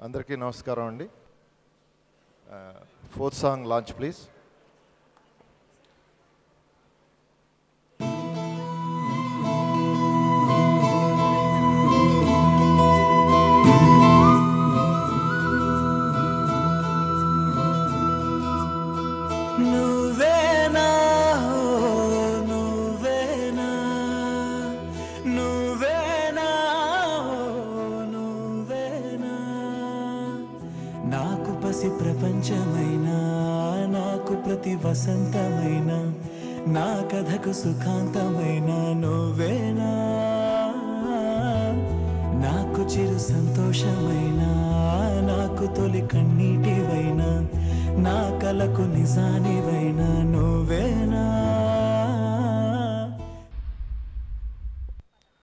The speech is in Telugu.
అందరికీ నమస్కారం అండి. Fourth song launch please. నాకు పసి ప్రపంచమైనా నాకు ప్రతి వసంతమైనా నా కథకు సుఖాంతమైనా నువ్వేనా. నాకు చిరు సంతోషమైనా నాకు తొలి కన్నీటివైనా నా కలకు నిజానివైనా